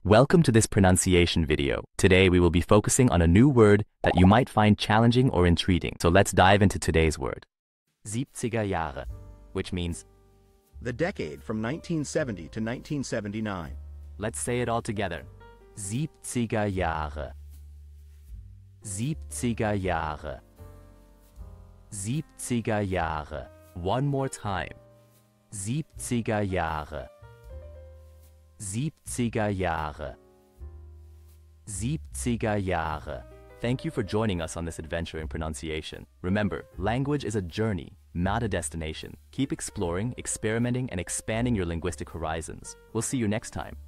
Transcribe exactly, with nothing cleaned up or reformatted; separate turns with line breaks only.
Welcome to this pronunciation video. Today we will be focusing on a new word that you might find challenging or intriguing. So let's dive into today's word. siebziger Jahre, which means
the decade from nineteen seventy to nineteen seventy-nine.
Let's say it all together. siebziger Jahre. siebziger Jahre. siebziger Jahre. One more time. siebziger Jahre. siebziger Jahre. siebziger Jahre. Thank you for joining us on this adventure in pronunciation. Remember, language is a journey, not a destination. Keep exploring, experimenting, and expanding your linguistic horizons. We'll see you next time.